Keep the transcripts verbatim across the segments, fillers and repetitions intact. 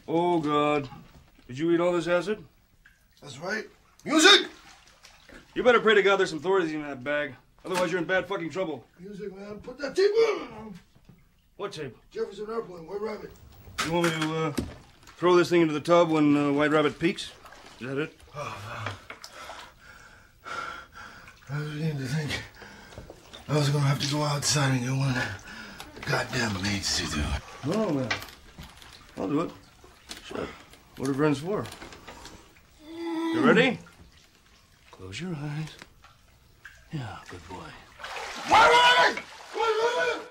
Oh, God. Did you eat all this acid? That's right. Music! You better pray to God there's some Thorazine in that bag. Otherwise, you're in bad fucking trouble. Music, man. Put that tape on. What tape? Jefferson Airplane, White Rabbit. You want me to uh, throw this thing into the tub when uh, White Rabbit peaks? Is that it? Oh, I was beginning to think I was going to have to go outside and get one of the goddamn maids to do it. No, man. I'll do it. Sure. What are friends for? You ready? Close your eyes. Yeah, good boy. White Rabbit! White Rabbit!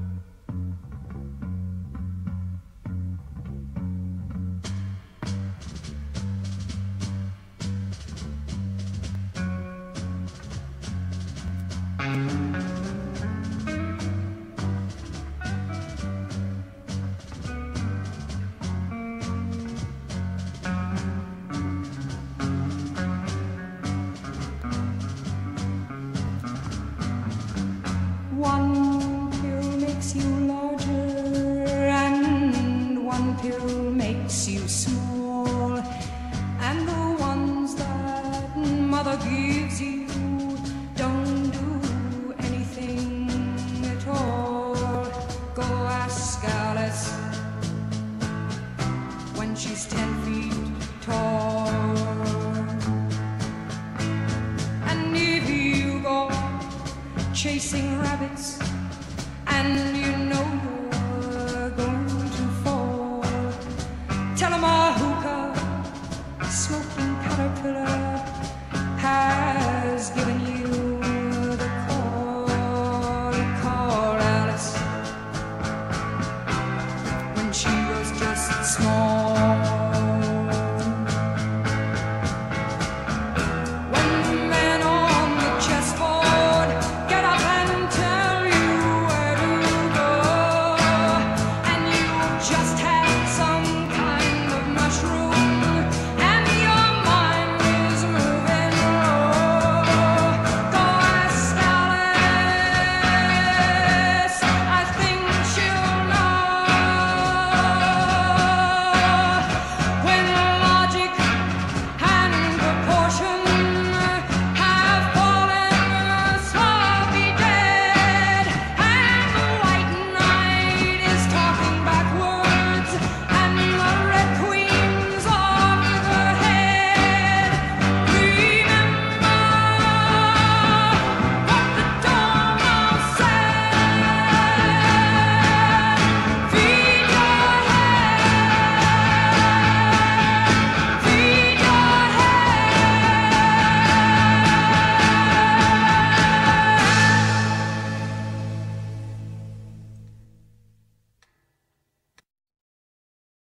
One pill makes you larger and one pill makes you small, and the ones that mother gives you don't do anything at all. Go ask Alice when she's ten feet tall. And if you go chasing rabbits and you know you're going to fall, tell 'em a hookah smoking caterpillar has given you the call. Call Alice when she was just small.